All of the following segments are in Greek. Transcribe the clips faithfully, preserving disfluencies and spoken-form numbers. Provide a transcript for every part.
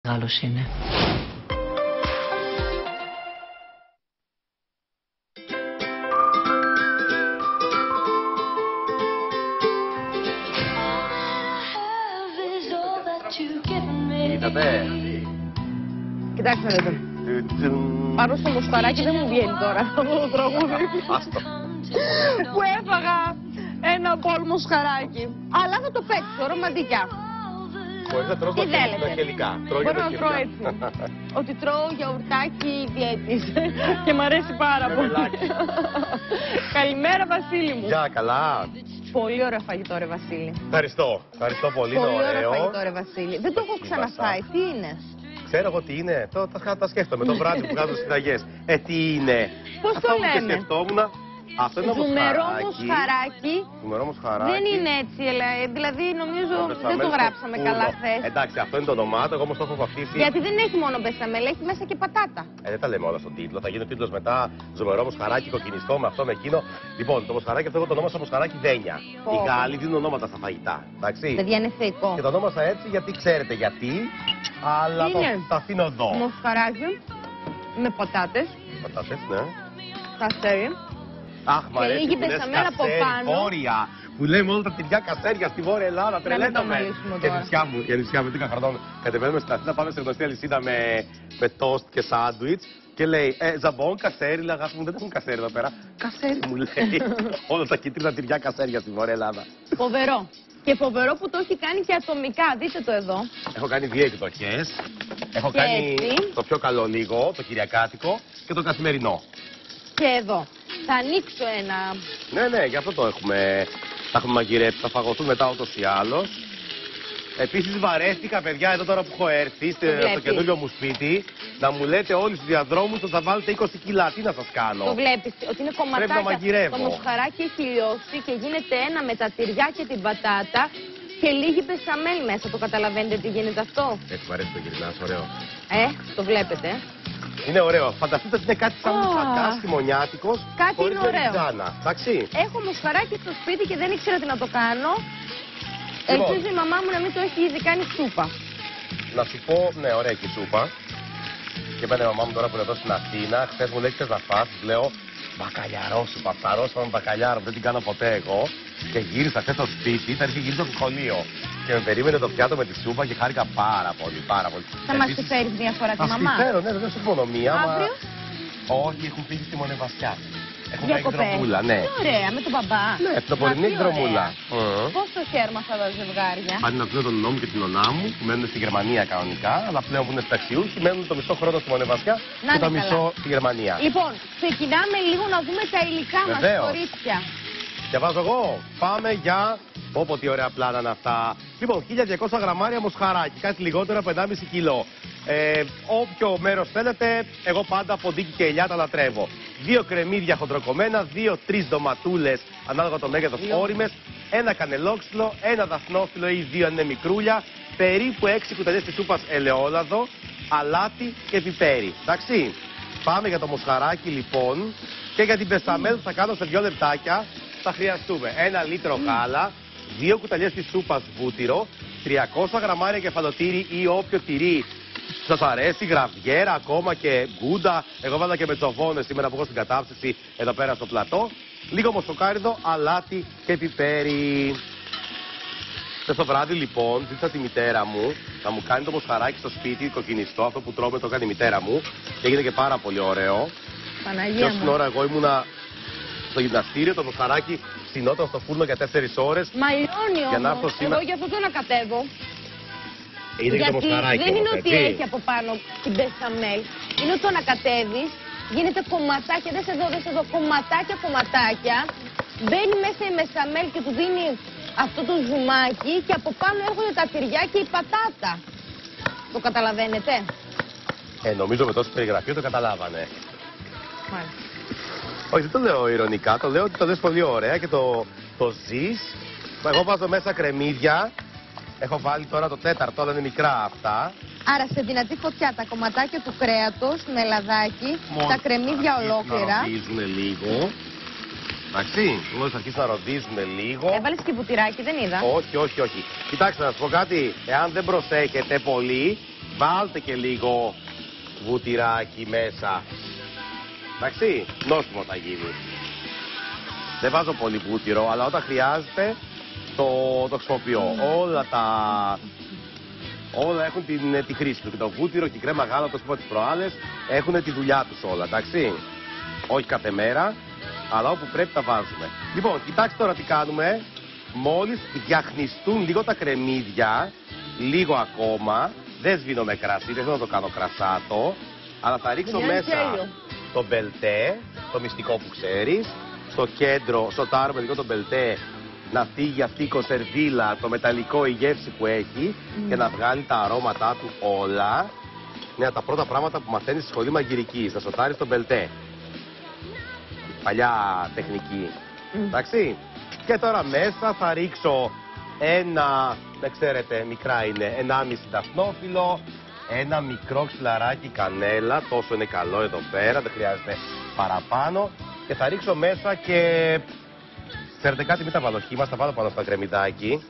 Μεγάλος είναι. Είδατε. Κοιτάξτε να δείτε. Πάνω στο μοσχαράκι δεν μου βγαίνει τώρα αυτό το τραγούδι. Που έφαγα ένα μπολ μοσχαράκι. Αλλά θα το παίξω ρομαντικά. Μπορείς να τρως τα χελικά. Μπορώ να τρώω έτσι. Ότι τρώω γιαουρτάκι διέτης. Και μ' αρέσει πάρα πολύ. Καλημέρα Βασίλη μου. Γεια, καλά. Πολύ ωραίο φαγητό ρε Βασίλη. Ευχαριστώ. Ευχαριστώ πολύ. Πολύ ωραίο. ωραίο φαγητό ρε Βασίλη. Δεν το έχω ξαναφάει. Τι είναι? Ξέρω εγώ τι είναι. Το, τα, τα σκέφτομαι το βράδυ που κάνω συνταγές. Ε, τι είναι. Πώς το Αυτό λένε? που και σκεφτόμουν. Αυτό είναι Ζουμερό μοσχαράκι. Ζουμερό μοσχαράκι. Δεν είναι έτσι, δηλαδή νομίζω δεν το γράψαμε καλά χθες. Εντάξει, αυτό είναι το όνομά του, εγώ όμως το έχω βαφτίσει. Γιατί δεν έχει μόνο μπεσαμέλ, έχει μέσα και πατάτα. Ε, δεν τα λέμε όλα στον τίτλο. Θα γίνει ο τίτλος μετά. Ζουμερό μοσχαράκι, κοκκινιστό με αυτό με εκείνο. Λοιπόν, το μοσχαράκι αυτό εγώ το ονόμασα μοσχαράκι Δένια. Oh. Οι Γάλλοι δίνουν ονόματα στα φαγητά. Εντάξει. Παιδιά είναι θεϊκό. Και το ονόμασα έτσι γιατί ξέρετε γιατί. Αλλά το, το αφήνω εδώ. Μοσχαράκι με πατάτες. Πατάτες, ναι. Καστέρι. Αχ, μ' αρέσει λίγη που λες μπεσαμέλ από κασέρι, πάνω. βόρεια. Που λέμε όλα τα τυριά κασέρια στη Βόρεια Ελλάδα. Τρελαίνομαι. Και νησιά μου, και νησιά μου, τι καθαρδόν. Κατεβαίνουμε στην Αθήνα, πάμε σε γνωστή αλυσίδα με, με τόστ και σάντουιτς. Και λέει, ε, ζαμπόν, κασέρι, λέει, αγάπη μου, δεν έχουν κασέρι εδώ πέρα. Κασέρι μου λέει. Όλα τα κίτρινα τυριά κασέρια στη Βόρεια Ελλάδα. Φοβερό. Και φοβερό που το έχει κάνει και ατομικά. Δείτε το εδώ. Έχω κάνει δύο εκδοχές. Έχω και κάνει έτσι. Το πιο καλό λίγο, το κυριακάτικο και το καθημερινό. Και εδώ. Θα ανοίξω ένα. Ναι, ναι, γι' αυτό το έχουμε. Τα έχουμε μαγειρέψει, θα φαγωθούν μετά ούτως ή άλλως. Επίσης βαρέθηκα, παιδιά, εδώ τώρα που έχω έρθει στο καινούριο μου σπίτι, να μου λέτε όλοι στους διαδρόμους ότι θα βάλετε είκοσι κιλά. Τι να σας κάνω? Το βλέπεις, ότι είναι κομματάκια. Το μοσχαράκι έχει λιώσει και γίνεται ένα με τα τυριά και την πατάτα και λίγη μπεσαμέλ μέσα. Το καταλαβαίνετε τι γίνεται αυτό? Έτσι μου αρέσει το γυρνάς, ωραίο. Ε, το βλέπετε. Είναι ωραίο. Φανταστείτε ότι είναι κάτι σαν oh. μουσακά, χειμωνιάτικος. Κάτι είναι ωραίο. Εντάξει. Έχω μοσχαράκι στο σπίτι και δεν ήξερα τι να το κάνω. Λοιπόν. Ελπίζω η μαμά μου να μην το έχει ήδη κάνει σούπα. Να σου πω, ναι, ωραία και η σούπα. Και εμένα η μαμά μου τώρα που είναι εδώ στην Αθήνα, χθες μου λέει: «Θες να φας?» Λέω: «Μπακαλιαρό σούπα, θα ρώσαμε μπακαλιάρο, δεν την κάνω ποτέ εγώ». Και γύρισα χθες στο σπίτι, θα έρθει γύρισα στο σχολείο. Και με περίμενε το πιάτο με τη σούπα και χάρηκα πάρα πολύ, πάρα πολύ. Θα μας τη φέρεις μία φορά τη μαμά? Θα τη φέρω, ναι, δεν σου μόνο μία. Αύριο? Μα... Όχι, έχουν φύγει στη Μονεβασιά. Έχουν πάει εκδρομούλα, ναι. Ωραία, με τον μπαμπά. Ναι, την απορεινή εκδρομούλα. Mm. Πώς το χαίρομαι αυτά τα ζευγάρια? Πάνε να πλέον τον νόμο και την ονά μου που μένουν στη Γερμανία κανονικά, αλλά πλέον που είναι συνταξιούχοι μένουν το μισό χρόνο στη Μονεβασιά και το μισό στη Γερμανία. Λοιπόν, ξεκινάμε λίγο να δούμε τα υλικά μας, κορίτσια. Διαβάζω εγώ. Πάμε για. Πω τι ωραία πλάνα είναι αυτά. Λοιπόν, χίλια διακόσια γραμμάρια μοσχαράκι, κάτι λιγότερο από ενάμιση κιλό. Ε, όποιο μέρος θέλετε, εγώ πάντα ποντίκι και ελιά τα λατρεύω. Δύο κρεμμύδια χοντροκομμένα, δύο τρεις ντοματούλες ανάλογα το μέγεθος όριμες, ένα κανελόξυλο, ένα δαφνόφυλλο ή δύο αν είναι μικρούλια, περίπου έξι κουταλιές της σούπας ελαιόλαδο, αλάτι και πιπέρι. Εντάξει. Πάμε για το μοσχαράκι λοιπόν και για την μπεσαμέλ που θα κάνω σε δύο λεπτάκια. Θα χρειαστούμε ένα λίτρο γάλα, δύο κουταλιές της σούπας βούτυρο, τριακόσια γραμμάρια κεφαλοτήρι ή όποιο τυρί σας αρέσει, γραβιέρα, ακόμα και γκούντα. Εγώ βάλα και μετσοβόνες σήμερα που έχω στην κατάψυξη εδώ πέρα στο πλατό. Λίγο μοσοκάριδο, αλάτι και πιπέρι. Και στο βράδυ λοιπόν ζήτησα τη μητέρα μου να μου κάνει το μοσχαράκι στο σπίτι, κοκκινιστό, αυτό που τρώμε το κάνει η μητέρα μου. Και έγινε και πάρα πολύ ωραίο. Παναγία και όσον ώρα εγώ ήμουνα στο γυμναστήριο, το μοσχαράκι ψινόταν στο φούρνο για τέσσερις ώρες. Μαλλιώνει όμως, σήμερα... εγώ για αυτό το ανακατεύω. Είναι γιατί το μοσχαράκι, δεν όμως, είναι ότι έτσι. έχει από πάνω την μπεσαμέλ, είναι ότι το ανακατεύεις, γίνεται κομματάκια, δεν σε δω, δεν σε δω, κομματάκια, κομματάκια, μπαίνει μέσα η μπεσαμέλ και του δίνει αυτό το ζουμάκι και από πάνω έρχονται τα τυριά και η πατάτα. Το καταλαβαίνετε? Ε, νομίζω με τόση περιγραφή το καταλάβανε. Μάλιστα. Όχι, δεν το λέω ειρωνικά, το λέω ότι το λες πολύ ωραία και το, το ζεις. Εγώ βάζω μέσα κρεμμύδια. Έχω βάλει τώρα το τέταρτο, αλλά είναι μικρά αυτά. Άρα σε δυνατή φωτιά τα κομματάκια του κρέατος με λαδάκι, μόνο τα κρεμμύδια ολόκληρα. Να ροδίζουν λίγο. Εντάξει, μόλις αρχίσουν να ροδίζουν λίγο. Έβαλες και βουτυράκι, δεν είδα. Όχι, όχι, όχι. Κοιτάξτε, να σας πω κάτι. Εάν δεν προσέχετε πολύ, βάλτε και λίγο βουτυράκι μέσα. Εντάξει, νόστιμο θα γίνει. Δεν βάζω πολύ βούτυρο, αλλά όταν χρειάζεται το, το χρησιμοποιώ. Όλα τα... Όλα έχουν την, τη χρήση του. Και το βούτυρο και η κρέμα γάλα, όπως είπα τις προάλλες, έχουν τη δουλειά τους όλα, εντάξει. Όχι κάθε μέρα, αλλά όπου πρέπει τα βάζουμε. Λοιπόν, κοιτάξτε τώρα τι κάνουμε. Μόλις διαχνιστούν λίγο τα κρεμμύδια, λίγο ακόμα, δεν σβήνω με κρασί, δεν θέλω να το κάνω κρασάτο, αλλά θα ρίξω μέσα τέλειο. Το μπελτέ, το μυστικό που ξέρεις, στο κέντρο, σοτάρω με λίγο το μπελτέ, να φύγει αυτή η κονσερβίλα, το μεταλλικό, η γεύση που έχει mm. και να βγάλει τα αρώματά του όλα. Είναι από τα πρώτα πράγματα που μαθαίνεις στη σχολή μαγειρικής, να σοτάρεις το μπελτέ. Παλιά τεχνική. Mm. Εντάξει. Και τώρα μέσα θα ρίξω ένα, δεν ξέρετε, μικρά είναι, ενάμιση δαφνόφυλλο, ένα μικρό ξυλαράκι κανέλα, τόσο είναι καλό εδώ πέρα, δεν χρειάζεται παραπάνω. Και θα ρίξω μέσα και, ξέρετε κάτι, μην τα βάλω χύμα, θα βάλω πάνω στα κρεμμυδάκι,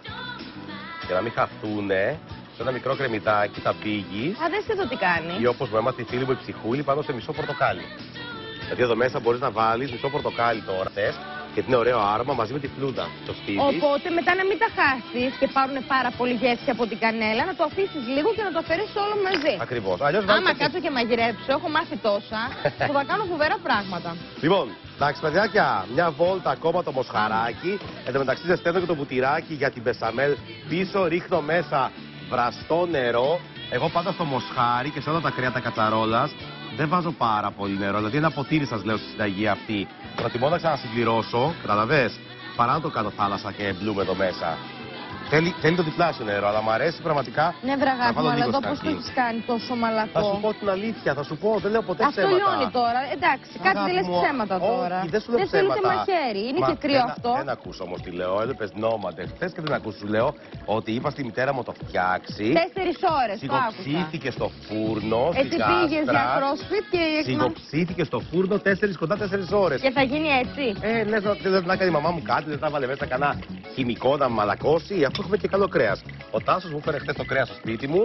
για να μην χαθούνε. Σε ένα μικρό κρεμμυδάκι τα πήγεις. Α, δεν ξέρω τι κάνει. Ή όπως μου έμαθε η φίλη μου η ψυχούλη, πάνω σε μισό πορτοκάλι. Γιατί εδώ μέσα μπορείς να βάλεις μισό πορτοκάλι τώρα, θες. Και είναι ωραίο άρωμα μαζί με τη φλούδα στο σπίτι. Οπότε μετά να μην τα χάσεις και πάρουν πάρα πολύ γεύση από την κανέλα, να το αφήσεις λίγο και να το αφαιρέσεις όλο μαζί. Ακριβώς. Άμα κάτσω και μαγειρέψω, έχω μάθει τόσα, που θα κάνω φοβερά πράγματα. Λοιπόν, εντάξει παιδιάκια, μια βόλτα ακόμα το μοσχαράκι. Εν τω μεταξύ ζεσταίνω και το βουτυράκι για την μπεσαμέλ πίσω, ρίχνω μέσα βραστό νερό. Εγώ πάντα στο μοσχάρι και σε όλα τα κρέατα κατσαρόλας δεν βάζω πάρα πολύ νερό. Δηλαδή ένα ποτήρι σας λέω στη συνταγή αυτή. Προτιμώ να ξανασυμπληρώσω, καταλαβες, παρά να το κάνω θάλασσα και μπλούμε εδώ μέσα. Θέλει, θέλει το διπλάσιο νερό, αλλά μου αρέσει πραγματικά. Ναι, βραγάπη μου, αλλά εδώ πώς το έχεις κάνει τόσο μαλακό. Θα σου πω την αλήθεια, θα σου πω, δεν λέω ποτέ αυτό ψέματα. Αυτό λιώνει τώρα, εντάξει, κάτι δεν λες ψέματα τώρα. Όχι, δεν σου λέω δεν ψέματα. Δεν μαχαίρι, είναι Μα, και κρύο δεν, αυτό. Δεν ακούς όμως τι λέω, έλεπες νόματε. Χθες και δεν ακούς, σου λέω ότι είπα στη μητέρα μου το φτιάξει. Τέσσερις ώρες, το άκουσα. Σιγοψήθηκε στο φούρνο, έτσι πήγες για crossfit και... Σιγοψήθηκε στο φούρνο τέσσερις κοντά τέσσερις ώρες. Και θα γίνει έτσι. Ε, λες να κάνει η μαμά μου κάτι, δεν θα βάλε μέσα κανένα χημικό να μαλακώσει, αφού έχουμε και καλό κρέας. Ο Τάσος μου έφερε χτες το κρέας στο σπίτι μου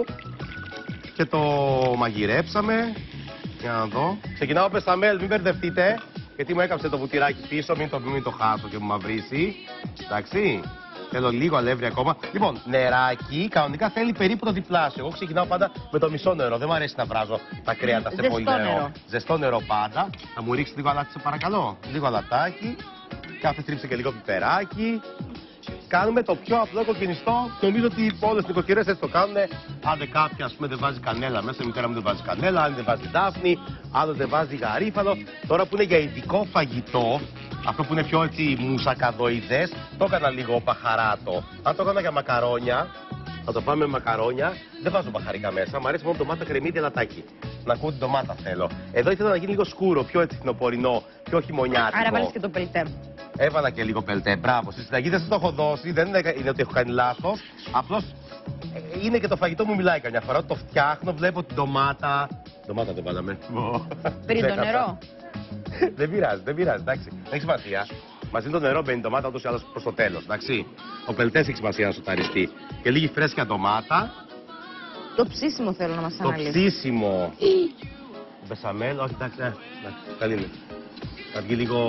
και το μαγειρέψαμε. Για να δω. Ξεκινάω μπεσαμέλ, μην μπερδευτείτε, γιατί μου έκαψε το βουτυράκι πίσω, μην το, μην το χάσω και μου μαυρίσει. Εντάξει, θέλω λίγο αλεύρι ακόμα. Λοιπόν, νεράκι, κανονικά θέλει περίπου το διπλάσιο. Εγώ ξεκινάω πάντα με το μισό νερό, δεν μου αρέσει να βράζω τα κρέατα σε πολύ νερό. νερό. Ζεστό νερό πάντα. Θα μου ρίξει λίγο αλάτι, σε παρακαλώ. Λίγο αλατάκι. Κάθε τρίψε και λίγο πιπεράκι. Κάνουμε το πιο απλό κοκκινιστό. Νομίζω ότι όλες οι νοικοκυρές έτσι το κάνουν. Άντε κάποια ας πούμε δεν βάζει κανέλα μέσα, η μητέρα μου δεν βάζει κανέλα, άλλη δεν βάζει δάφνη, άλλο δεν βάζει γαρίφαλο. Τώρα που είναι για ειδικό φαγητό, αυτό που είναι πιο έτσι μουσακαδοειδές, το έκανα λίγο παχαράτο. Αν το έκανα για μακαρόνια, θα το πάμε με μακαρόνια, δεν βάζω παχαρικά μέσα. Μου αρέσει μόνο ντομάτα, κρεμμύδι, αλατάκι. Να ακούω την ντομάτα θέλω. Εδώ ήθελα να γίνει λίγο σκούρο, πιο έτσι φθινοπορεινό, πιο χειμωνιάτικο. Άρα βάλεις και το πελτέ. Έβαλα και λίγο πελτέ, μπράβο. Στη συνταγή δεν σας το έχω δώσει, δεν είναι, είναι ότι έχω κάνει λάθος. Απλώς ε, είναι και το φαγητό μου μιλάει καμιά φορά. Το φτιάχνω, βλέπω την ντομάτα. Ντομάτα δεν βάλαμε. Πριν το νερό. Δεν πειράζει, δεν πειράζει, εντάξει. Δεν έχει σημασία. Μαζί το νερό μπαίνει η ντομάτα ούτως ή άλλως προς το τέλος, εντάξει. Ο πελτές έχει σημασία να σοταριστεί. Και λίγη φρέσκια ντομάτα. Το ψήσιμο θέλω να μας αναλύσει. Το ψήσιμο. Μπεσαμέλ, όχι εντάξει, ε, καλή είναι. Θα βγει λίγο...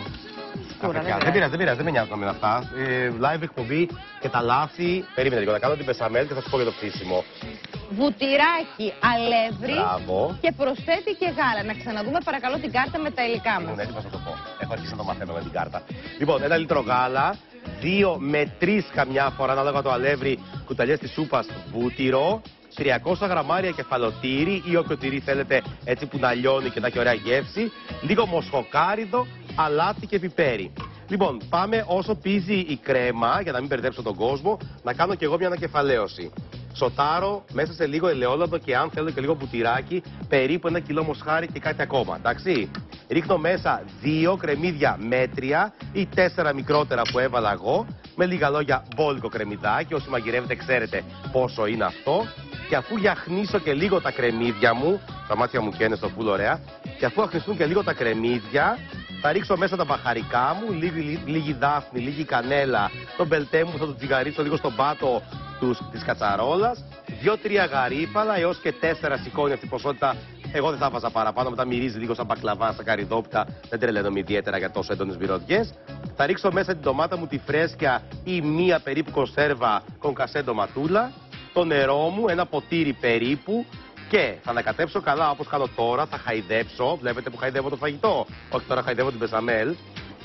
Σκούρα, δεν, δεν πειράζει, δεν πειράζει, δεν με νοιάζουν με αυτά. Ε, live εκπομπή και τα λάθη. Περίμενε λίγο, θα κάνω την μπεσαμέλ και θα σου πω για το ψήσιμο. Βουτυράκι, αλεύρι. Μπράβο. Και προσθέτει και γάλα. Να ξαναδούμε παρακαλώ την κάρτα με τα υλικά μας. Ήμουν έτοιμο να το πω. Έχω αρχίσει να το μαθαίνω με την κάρτα. Λοιπόν, ένα λίτρο γάλα, δύο με τρεις καμιά φορά ανάλογα το αλεύρι, κουταλιές της σούπας βούτυρο, τριακόσια γραμμάρια κεφαλοτήρι ή όποιο τυρί θέλετε έτσι που να λιώνει και να έχει ωραία γεύση, λίγο μοσχοκάριδο, αλάτι και πιπέρι. Λοιπόν, πάμε όσο πίζει η κρέμα, για να μην μπερδέψω τον κόσμο, να κάνω και εγώ μια ανακεφαλαίωση. Σοτάρω μέσα σε λίγο ελαιόλαδο και αν θέλω και λίγο μπουτυράκι, περίπου ένα κιλό μοσχάρι και κάτι ακόμα, εντάξει. Ρίχνω μέσα δύο κρεμμύδια μέτρια ή τέσσερα μικρότερα που έβαλα εγώ, με λίγα λόγια μπόλικο κρεμμυδάκι, όσοι μαγειρεύετε ξέρετε πόσο είναι αυτό. Και αφού γιαχνίσω και λίγο τα κρεμμύδια μου, τα μάτια μου καίνε στο φουλ ωραία, και αφού αχνιστούν και λίγο τα κρεμμύδια, θα ρίξω μέσα τα μπαχαρικά μου, λίγη, λίγη δάφνη, λίγη κανέλα, τον μπελτέ μου θα το τσιγαρίσω λίγο στον πάτο τους της κατσαρόλας, δύο τρία γαρίφαλα έως και τέσσερα σηκώνει αυτή η ποσότητα. Εγώ δεν θα βάζα παραπάνω, μετά μυρίζει λίγο σαν μπακλαβά, σαν καρυδόπιτα. Δεν τρελαίνομαι ιδιαίτερα για τόσο έντονες μυρωδιές. Θα ρίξω μέσα την ντομάτα μου τη φρέσκια ή μία περίπου κονσέρβα κονκασέ ντοματούλα. Το νερό μου, ένα ποτήρι περίπου. Και θα ανακατέψω καλά όπως κάνω τώρα, θα χαϊδέψω. Βλέπετε που χαϊδεύω το φαγητό. Όχι, τώρα χαϊδεύω την μπεσαμέλ.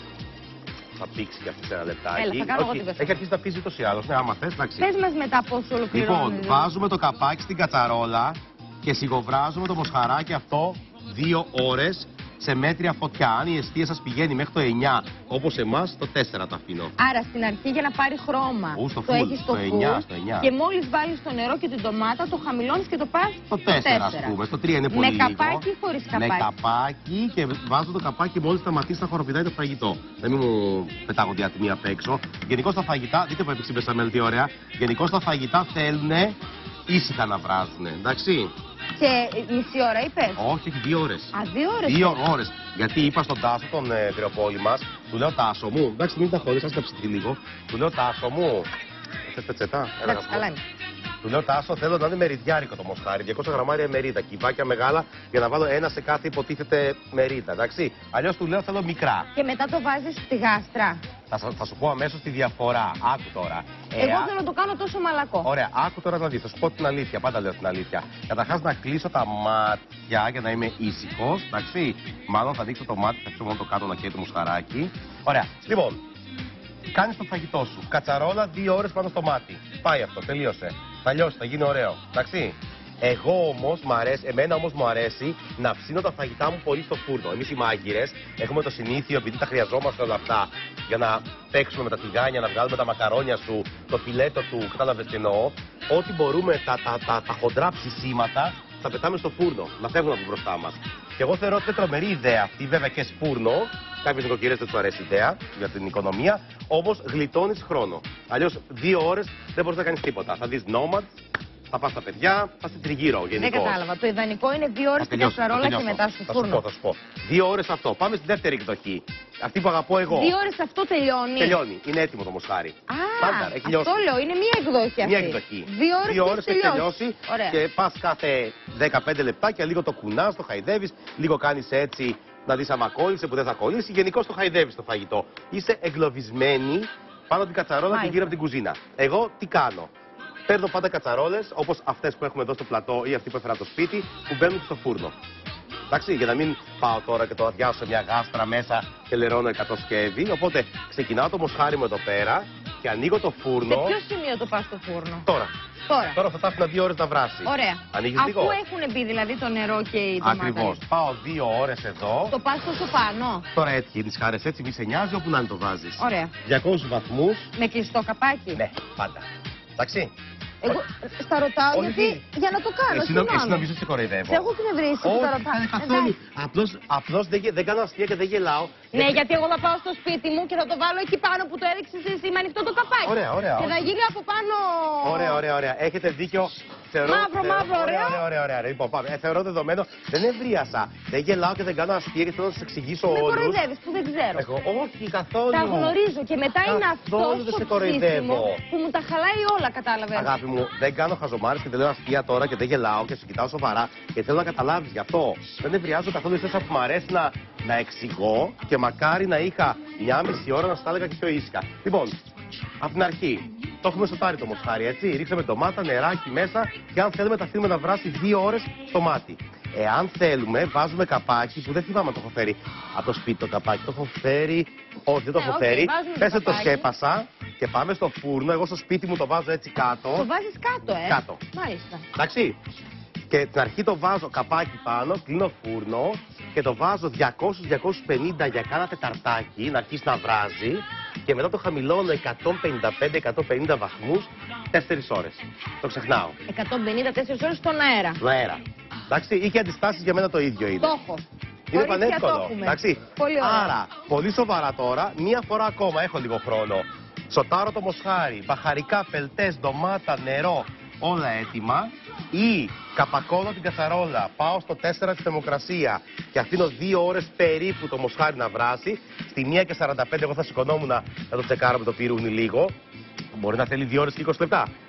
Θα πήξει και αυτή σε ένα λεπτάκι. Έλα, θα κάνω εγώ την μπεσαμέλ. Έχει αρχίσει να πίζει ούτως ή άλλως. Ναι, άμα θες, εντάξει. Πες μας μετά πώς ολοκληρώνει. Λοιπόν, βάζουμε το καπάκι στην κατσαρόλα και σιγοβράζουμε το μοσχαράκι αυτό δύο ώρες σε μέτρια φωτιά. Αν η εστία σας πηγαίνει μέχρι το εννιά, όπως εμάς, το τέσσερα το αφήνω. Άρα στην αρχή για να πάρει χρώμα. Ου, στο το full, έχεις στο στο εννιά, full στο εννιά. και μόλις βάλεις το νερό και την ντομάτα, το χαμηλώνεις και το πας Το τέσσερα, ας πούμε. Στο τρία είναι πολύ με λίγο. καπάκι ή χωρίς καπάκι. Με καπάκι και βάζω το καπάκι μόλις σταματήσει να χοροπηδάει το φαγητό. Δεν μου πετάγονται ατιμοί απ' έξω. Γενικώς τα φαγητά, δείτε που έπαιξε η μπεσαμέλ, τι ωραία. Γενικώς τα φαγητά θέλουν ήσυχα να βράζουν, εντάξει. Και μισή ώρα είπες. Όχι, έχει δύο ώρες. Α, δύο ώρες. Δύο ώρες. Γιατί είπα στον Τάσο, τον ε, Τριοπόλη μας, του λέω Τάσο μου, εντάξει μην τα χωρίς, ας κάψετε λίγο. Του λέω Τάσο μου, θες πετσετά, έλα να καλά πω. είναι. Του λέω Τάσο, θέλω να είναι μεριδιάρικο το μοσχάρι, διακόσια γραμμάρια μερίδα, κυβάκια μεγάλα για να βάλω ένα σε κάθε υποτίθεται μερίδα, εντάξει. Αλλιώς του λέω θέλω μικρά. Και μετά το βάζεις στη γάστρα. Θα, θα σου πω αμέσως τη διαφορά. Άκου τώρα. Εγώ Εάν... θέλω να το κάνω τόσο μαλακό. Ωραία, άκου τώρα να δεις. Θα σου πω την αλήθεια. Πάντα λέω την αλήθεια. Καταρχάς να κλείσω τα μάτια για να είμαι ήσυχος. Εντάξει. Μάλλον θα ανοίξω το μάτι, θα αφήσω μόνο το κάτω να καίει το μουσχαράκι. Ωραία. Λοιπόν, κάνεις το φαγητό σου. Κατσαρόλα δύο ώρες πάνω στο μάτι. Πάει αυτό, τελείωσε. Θα λιώσει, θα γίνει ωραίο. Εντάξει. Εγώ όμως, μ' αρέσει, εμένα όμως μου αρέσει να ψήνω τα φαγητά μου πολύ στο φούρνο. Εμείς οι μάγειρες έχουμε το συνήθειο, επειδή τα χρειαζόμαστε όλα αυτά, για να παίξουμε με τα τηγάνια, να βγάλουμε τα μακαρόνια σου, το φιλέτο του, κατάλαβες τι εννοώ. Ό,τι μπορούμε, τα, τα, τα, τα χοντρά ψησίματα, τα πετάμε στο φούρνο, να φεύγουν από μπροστά μας. Και εγώ θεωρώ ότι είναι τρομερή ιδέα αυτή, βέβαια και σφούρνο. Κάποιες νοικοκυρές δεν τους αρέσει η ιδέα για την οικονομία, όμως γλιτώνεις χρόνο. Αλλιώς δύο ώρες δεν μπορείς να κάνεις τίποτα. Θα δεις Nomad. Θα πας στα παιδιά, θα στην τριγύρω γενικώς. Δεν κατάλαβα. Το ιδανικό είναι δύο ώρες στην κατσαρόλα και μετά στο φούρνο. Θα σου πω, θα σου πω. Δύο ώρες αυτό. Πάμε στη δεύτερη εκδοχή. Αυτή που αγαπώ εγώ. Δύο ώρες αυτό τελειώνει. Τελειώνει. Είναι έτοιμο το μοσχάρι. Α, Πάντα, έχει αυτό λιώσει. λέω. Είναι μία εκδοχή αυτή. Μία εκδοχή. Δύο ώρες, Δύο ώρες έχει τελειώσει. Ωραία. Και πας κάθε δεκαπέντε λεπτάκια, λίγο το κουνάς, το χαϊδεύεις, λίγο κάνεις έτσι να δεις άμα κόλλησε που δεν θα κολλήσει. Γενικώς το χαϊδεύεις το φαγητό. Είσαι εγκλωβισμένη πάνω την κατσαρόλα και γύρω από την κουζίνα. Εγώ τι κάνω. Παίρνω πάντα κατσαρόλες, όπως αυτές που έχουμε εδώ στο πλατό ή αυτή που έφερα από το σπίτι, που μπαίνουν στο φούρνο. Εντάξει, για να μην πάω τώρα και το αδειάσω σε μια γάστρα μέσα και λερώνω εκατό σκεύη. Οπότε ξεκινάω το μοσχάρι μου εδώ πέρα και ανοίγω το φούρνο. Σε ποιο σημείο το πας στο φούρνο? Τώρα. Τώρα. Τώρα θα τα άφηνα δύο ώρες να βράσει. Ωραία. Ανοίγεις Αφού λίγο. έχουν μπει δηλαδή το νερό και η ντομάτα. Ακριβώς. Πάω δύο ώρες εδώ. Το πας τόσο πάνω. Τώρα έτσι, τις χάρες έτσι, μη σε νοιάζει όπου να είναι το βάζεις. Ωραία. διακόσιους βαθμούς. Με κλειστό καπάκι. Ναι, πάντα. Εντάξει. Εγώ στα ρωτάω Όχι, γιατί τι. για να το κάνω. Εσύ, νο- εσύ συγγνώμη. νομίζω ότι σε κοροϊδεύω. Σε έχω εκνευρίσει που τα Όχι, ρωτάω. καθόλου. Απλώς, απλώς δεν, γε- δεν κάνω αστεία και δεν γελάω. Ναι, γιατί εγώ θα πάω στο σπίτι μου και θα το βάλω εκεί πάνω που το έδειξες εσύ με ανοιχτό το καπάκι. Ωραία, ωραία. Και θα γίνει από πάνω. Ωραία, ωραία, ωραία. Έχετε δίκιο. Θεωρώ, Μαύρο, θεωρώ- μαύρο, ωραία, ωραίο. ωραία, ωραία, ωραία. Λοιπόν, πάμε. Ε, θεωρώ δεδομένο. Δεν ευρίασα. Δεν γελάω και δεν κάνω αστεία και θέλω να σας εξηγήσω Με όλους. κοροϊδεύεις που δεν ξέρω. Εγώ, όχι, καθόλου. Τα γνωρίζω και μετά είναι αυτό Καθόλου δεν το σε κοροϊδεύω. ψήσιμο που μου τα χαλάει όλα, κατάλαβες. Αγάπη μου, δεν κάνω χαζομάρες και δεν λέω αστεία τώρα και δεν γελάω και σε κοιτάω σοβαρά και θέλω να καταλάβεις γι' αυτό. Δεν ευριάζω καθόλου εσένα που μου αρέσει να, να εξηγώ και μακάρι να είχα μια μισή ώρα να σου τα έλεγα και πιο ήσυχα. Λοιπόν, από την αρχή, το έχουμε σοτάρει το μοσχάρι, έτσι. Ρίξαμε ντομάτα, νεράκι μέσα και αν θέλουμε τα αφήνουμε να βράσει δύο ώρες στο μάτι. Εάν θέλουμε, βάζουμε καπάκι που δεν θυμάμαι το έχω φέρει από το σπίτι το καπάκι. Το έχω φέρει. Όχι, δεν το Ε, έχω οκ, φέρει. βάζουμε το Πες ότι το καπάκι. σκέπασα και πάμε στο φούρνο. Εγώ στο σπίτι μου το βάζω έτσι κάτω. Το βάζεις κάτω, ε. Κάτω. Μάλιστα. Εντάξει. Και την αρχή το βάζω καπάκι πάνω, κλείνω φούρνο και το βάζω διακόσια με διακόσια πενήντα για κάνα τεταρτάκι να αρχίσει να βράζει και μετά το χαμηλώνω εκατόν πενήντα πέντε με εκατόν πενήντα βαθμούς τέσσερις ώρες. Το ξεχνάω. εκατόν πενήντα τέσσερις ώρες στον αέρα. Το αέρα. Εντάξει, ή και αντιστάσεις για μένα το ίδιο είναι. Το έχω. Είναι Κορίτσια, το πανεύκολο. έχουμε. Εντάξει. Πολύ ωραία. Άρα, πολύ σοβαρά τώρα, μία φορά ακόμα έχω λίγο χρόνο. Σοτάρω το μοσχάρι, μπαχαρικά, φελτές, ντομάτα, νερό, όλα έτοιμα. Ή καπακώνω την κατσαρόλα, πάω στο τέσσερα τη θερμοκρασία και αφήνω δύο ώρες περίπου το μοσχάρι να βράσει. Στη μία και σαράντα πέντε εγώ θα σηκωνόμουν να το τσεκάρω με το πυρούνι λίγο. Μπορεί να θέλει δύο ώρες και είκοσι λεπτά.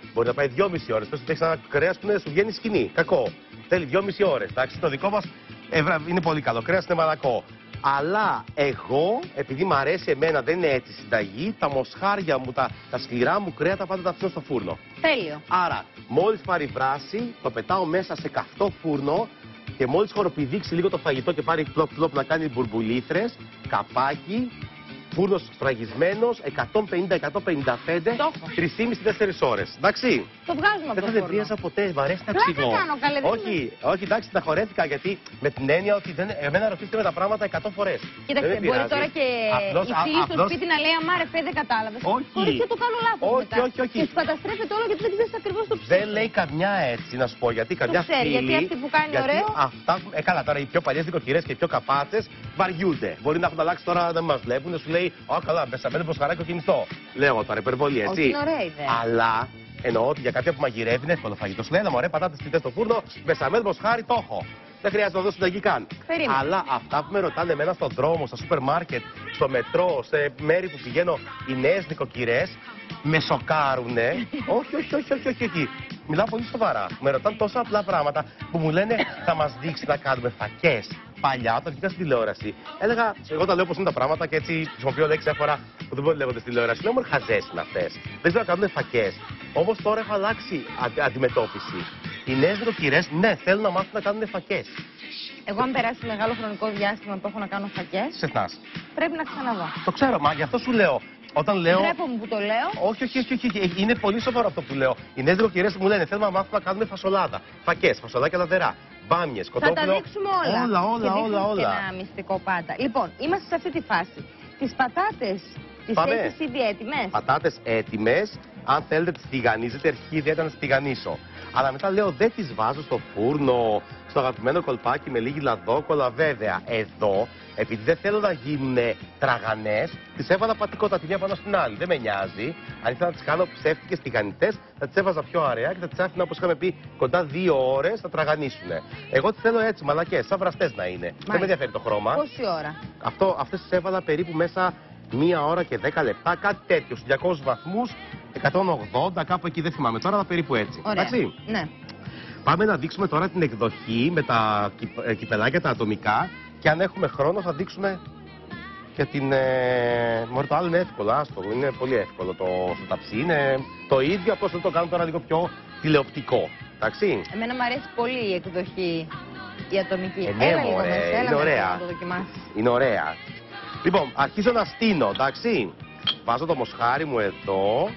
Μπορεί να πάει δυόμιση ώρες. Πες ότι έχεις ένα κρέας που είναι, σου βγαίνει σκηνή. Κακό. Θέλει δυόμιση ώρες. Εντάξει, το δικό μας είναι πολύ καλό. Κρέας είναι μαλακό. Αλλά εγώ, επειδή μου αρέσει εμένα, δεν είναι έτσι συνταγή, τα μοσχάρια μου, τα, τα σκληρά μου κρέατα πάντα τα αφήνω στο φούρνο. Τέλειο. Άρα, μόλις πάρει βράση, το πετάω μέσα σε καυτό φούρνο και μόλις χοροπηδήξει λίγο το φαγητό και πάρει πλοπ πλοπ να κάνει μπουρμπουλήθρες, καπάκι, φούρνος σφραγισμένος, εκατόν πενήντα με εκατόν πενήντα πέντε, τρεις και μισή με τέσσερις ώρες. Εντάξει. Το βγάζουμε από το φούρνο. Δεν θα δεν ποτέ, μ' αρέσει να ξηγώ. Όχι, όχι, εντάξει, τα χορεύτηκα γιατί με την έννοια ότι δεν, εμένα ρωτήσετε με τα πράγματα εκατό φορές. Κοίταξε, μπορεί τώρα και απλώς, η φίλη στο σπίτι να λέει αμάρε φε, δεν κατάλαβες. Όχι. Χωρίς και το κάνω λάθος όχι, μετά. όχι, όχι. Και σου καταστρέφεται όλο γιατί δεν ξέρεις ακριβώς το ψήφι. Δεν λέει καμιά έτσι, να σου πω, γιατί καμιά φίλη. Γιατί αυτή που κάνει ωραίο. Αυτά, ε, καλά, τώρα οι πιο παλιές νοικοκυρές και οι πιο καπάτσες βαριούνται. Μπορεί να έχουν αλλάξει τώρα, δεν μας βλέπουν, σου λέει, Ω καλά, μπεσαμένο μποσχαράκι κινητό. Λέω τώρα, υπερβολή, έτσι. Όχι, είναι ωραία ιδέα. Αλλά εννοώ ότι για κάποια που μαγειρεύει είναι εύκολο φαγητό. Σου λέει ένα μωρέ, πατάτες φυτές στο φούρνο, μπεσαμένο μποσχάρι, το έχω. Δεν χρειάζεται να δώσω συνταγή καν. Περίμενε. Αλλά αυτά που με ρωτάνε εμένα στον δρόμο, στα σούπερ μάρκετ, στο μετρό, σε μέρη που πηγαίνω, οι νέες νοικοκυρές, με σοκάρουνε. όχι, όχι, όχι, όχι, όχι, όχι. Μιλάω πολύ σοβαρά. Με ρωτάνε τόσα απλά πράγματα που μου λένε θα μας δείξει να κάνουμε φακές. Παλιά, όταν βγήκα στην τηλεόραση, έλεγα, εγώ τα λέω πως είναι τα πράγματα και έτσι χρησιμοποιώ λέξεις διάφορα που δεν μπορεί να λέγονται στην τηλεόραση. Λέω, μου χαζές είναι αυτές. Δεν ξέρω να κάνουν φακές. Όμως τώρα έχω αλλάξει αντι αντιμετώπιση. Οι νέες νοικοκυρές, ναι, θέλουν να μάθουν να κάνουν φακές. Εγώ, αν περάσει μεγάλο χρονικό διάστημα που έχω να κάνω φακές, ξεχνάς. Πρέπει να ξαναδώ. Το ξέρω, μα γι' αυτό σου λέω. Όταν λέω. Ντρέπομαι που το λέω. Όχι, όχι, όχι, όχι. Είναι πολύ σοβαρό αυτό που λέω. Οι νέες νοικοκυρές μου λένε θέλουμε να μάθουμε να κάνουμε φασολάδα. Φακές, φασολάκια λαδερά. Μπάμιες, κοτόπουλο. Θα τα δείξουμε όλα. Όλα, όλα, και όλα. όλα. Και ένα μυστικό πάντα. Λοιπόν, είμαστε σε αυτή τη φάση. Τις πατάτες τις έχεις ήδη έτοιμες. Πατάτες έτοιμες. Αν θέλετε τις τηγανίζετε, αρχική ιδέα ήταν να τις τηγανίσω. Αλλά μετά λέω δεν τις βάζω στο φούρνο, στο αγαπημένο κολπάκι με λίγη λαδόκολα. Βέβαια, εδώ, επειδή δεν θέλω να γίνουν τραγανές, τις έβαλα πατικότα τη μία πάνω στην άλλη. Δεν με νοιάζει. Αν ήθελα να τις κάνω ψεύτικες τηγανιτές, θα τις έβαζα πιο αραιά και θα τις άφηνα, όπως είχαμε πει, κοντά δύο ώρες να τραγανίσουν. Εγώ τις θέλω έτσι, μαλακές, σαν βραστές να είναι. Μάλιστα. Δεν με ενδιαφέρει το χρώμα. Πόση ώρα? Αυτό, αυτές τις έβαλα περίπου μέσα μία ώρα και δέκα λεπτά, κάτι τέτοιο, στους διακόσιους βαθμούς, εκατόν ογδόντα, κάπου εκεί δεν θυμάμαι τώρα, αλλά περίπου έτσι. Ωραία. Εντάξει. Ναι. Πάμε να δείξουμε τώρα την εκδοχή με τα κυπελάκια τα ατομικά και αν έχουμε χρόνο θα δείξουμε και την... Ε... Μωρέ, το άλλο είναι εύκολο, άστο, είναι πολύ εύκολο το στο ταψί, είναι το ίδιο, απλώς δεν το κάνω τώρα λίγο πιο τηλεοπτικό. Εντάξει. Εμένα μου αρέσει πολύ η εκδοχή η ατομική. Ε, ναι, έλα μωρέ, λίγο μέσα, έλα είναι ωραία. Να το δοκιμάσεις. Είναι ωραία. Λοιπόν, αρχίζω να στείνω, εντάξει. Βάζω το μοσχάρι μου εδώ.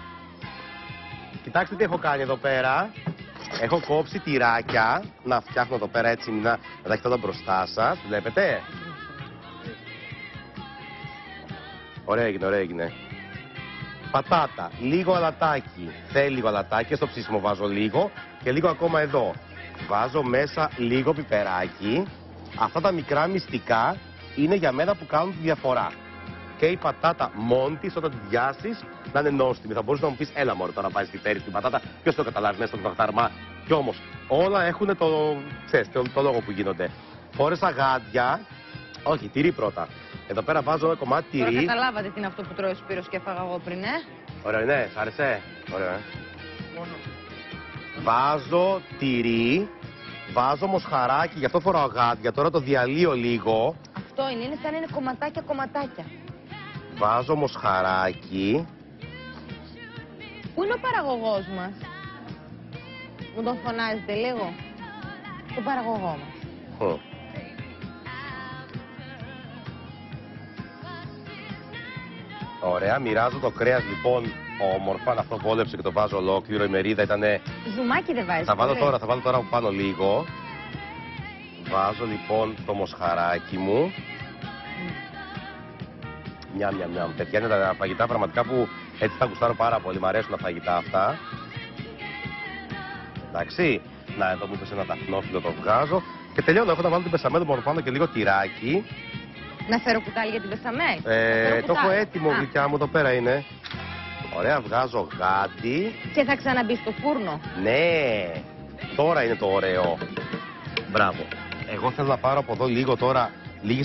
Κοιτάξτε τι έχω κάνει εδώ πέρα. Έχω κόψει τυράκια. Να φτιάχνω εδώ πέρα έτσι να, να τα έχετε εδώ μπροστά σας. Βλέπετε. Ωραία έγινε, ωραία έγινε. Πατάτα, λίγο αλατάκι. Θέλει λίγο αλατάκι, στο ψήσιμο βάζω λίγο. Και λίγο ακόμα εδώ. Βάζω μέσα λίγο πιπεράκι. Αυτά τα μικρά μυστικά είναι για μένα που κάνουν τη διαφορά. Και η πατάτα μόνη της, όταν τη διάσεις, να είναι νόστιμη. Θα μπορείς να μου πεις, έλα μωρέ τώρα βάζεις πιπέρι στην πατάτα. Ποιος το καταλάβει μέσα στον βαχταρμά. Κι όμως όλα έχουν το, ξέρεις, το, το λόγο που γίνονται. Φόρεσα γάντια. Όχι, τυρί πρώτα. Εδώ πέρα βάζω ένα κομμάτι τυρί. Τώρα καταλάβατε τι είναι αυτό που τρώει ο Σπύρος και έφαγα εγώ πριν, ε. Ωραία, ναι, σ' άρεσε. Ωραία. Μόνο. Βάζω τυρί. Βάζω μοσχαράκι, γι' αυτό φοράω γάντια. Τώρα το διαλύω λίγο. Αυτό είναι, είναι σαν είναι κομματάκια κομματάκια. Βάζω μοσχαράκι. Πού είναι ο παραγωγός μας? Μου τον φωνάζετε λίγο. Το παραγωγό μας. Mm. Ωραία, μοιράζω το κρέας λοιπόν όμορφα. Αυτό βόλεψε και το βάζω ολόκληρο. Η μερίδα ήτανε... Ζουμάκι δεν βάζεις? Θα βάλω τώρα, θα βάλω τώρα από πάνω λίγο. Βάζω λοιπόν το μοσχαράκι μου. Μια, μια, μια. Παιδιά, είναι τα φαγητά πραγματικά που έτσι τα γουστάρω πάρα πολύ. Μ' αρέσουν τα φαγητά αυτά. Εντάξει. Να, εδώ μου είπες ένα ταχνόφυλλο, το βγάζω. Και τελειώνω. Έχω να βάλω την πεσαμέλ μου πάνω και λίγο τυράκι. Να φέρω κουτάλι για την πεσαμέλ? Ε, το έχω έτοιμο, γλυκιά μου, εδώ πέρα είναι. Ωραία, βγάζω γάντι. Και θα ξαναμπεί στο φούρνο? Ναι. Τώρα είναι το ωραίο. Μπράβο. Εγώ θέλω να πάρω από εδώ λίγο τώρα λίγη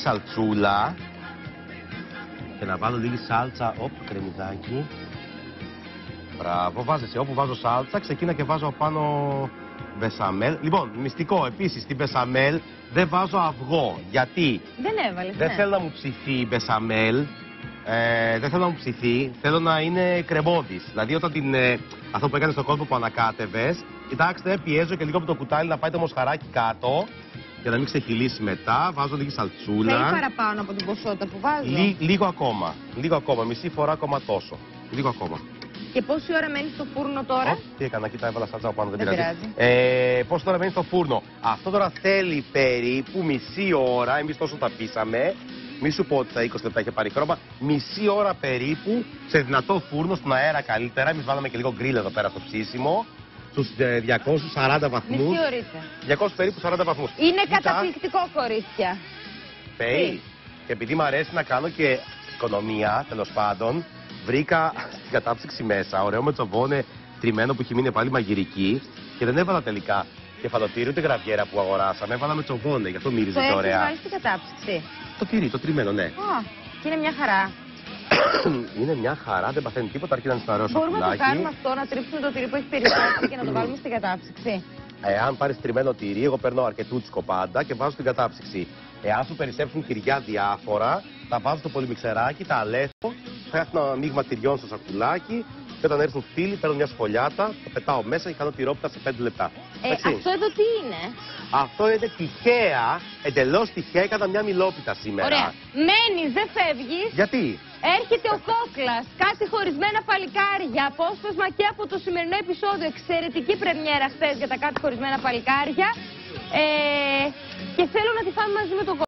Μπράβο, βάζεσαι. Όπου βάζω σάλτσα, ξεκίνα και βάζω πάνω μπεσαμέλ. Λοιπόν, μυστικό επίσης, στην μπεσαμέλ δεν βάζω αυγό. Γιατί Δεν έβαλε. δεν ναι. θέλω να μου ψηθεί η μπεσαμέλ. Ε, δεν θέλω να μου ψηθεί. Θέλω να είναι κρεμώδης. Δηλαδή, όταν την, ε, αυτό που έκανε στον κόλπο που ανακάτευες, κοιτάξτε, πιέζω και λίγο από το κουτάλι να πάει το μοσχαράκι κάτω. Για να μην ξεχυλήσει μετά, βάζω λίγη σαλτσούλα. Θέλει παραπάνω από την ποσότητα που βάζω. Λί, λίγο ακόμα. Λίγο ακόμα. Μισή φορά ακόμα τόσο. Λίγο ακόμα. Και πόση ώρα μένει στο φούρνο τώρα? Ω, τι έκανα, κοίτα, έβαλα σάλτσα από πάνω, δεν, Δεν πειράζει. Ε, πόση ώρα μένει στο φούρνο? Αυτό τώρα θέλει περίπου μισή ώρα. Εμείς τόσο τα πείσαμε. Μη σου πω ότι τα είκοσι λεπτά είχε πάρει χρώμα. Μισή ώρα περίπου σε δυνατό φούρνο, στον αέρα καλύτερα. Εμείς βάλαμε και λίγο γκρίλ εδώ πέρα στο ψήσιμο. Στους ε, διακόσιους σαράντα βαθμούς. Μισή ωρίστε. διακόσιους περίπου σαράντα βαθμούς. Είναι Κοίτα, καταπληκτικό, κορίτσια. Πέι. Και επειδή μου αρέσει να κάνω και οικονομία, τέλος πάντων, βρήκα στην κατάψυξη μέσα ωραίο μετσοβόνε τριμμένο που έχει μείνει πάλι μαγειρική και δεν έβαλα τελικά κεφαλοτήρι ούτε γραβιέρα που αγοράσαμε. Έβαλα μετσοβόνε, γι' αυτό μύριζε Το έχεις ωραία. βάλει στην κατάψυξη. Το τυρί, το τριμμένο, ναι. Α, και είναι μια χαρά. Είναι μια χαρά, δεν παθαίνει τίποτα, αρκεί να είναι στο Μπορούμε να το σακουλάκι. κάνουμε αυτό, να τρίψουμε το τυρί που έχει περισσότερο και να το βάλουμε στην κατάψυξη. Εάν πάρει τριμμένο τυρί, εγώ παίρνω αρκετούτσικο πάντα και βάζω στην κατάψυξη. Εάν σου περισσέψουν τυριά διάφορα, τα βάζω στο πολυμιξεράκι, τα αλέσω, φτιάχνω ένα μείγμα τυριών στο σακουλάκι και όταν έρθουν φίλοι παίρνω μια σφολιάτα, το πετάω μέσα και κάνω τυρόπιτα σε πέντε λεπτά. Ε, Εντάξει. αυτό εδώ τι είναι? Αυτό είναι τυχαία, εντελώς τυχαία, έκανα μια μιλόπιτα σήμερα. Ωραία. Μένεις, δεν φεύγεις. Γιατί? Έρχεται ο Κόκλας, κάτι χωρισμένα παλικάρια, απόσπασμα και από το σημερινό επεισόδιο. Εξαιρετική πρεμιέρα χθες για τα κάτι χωρισμένα παλικάρια. Ε, και θέλω να τη φάμε μαζί με τον Κόκλα.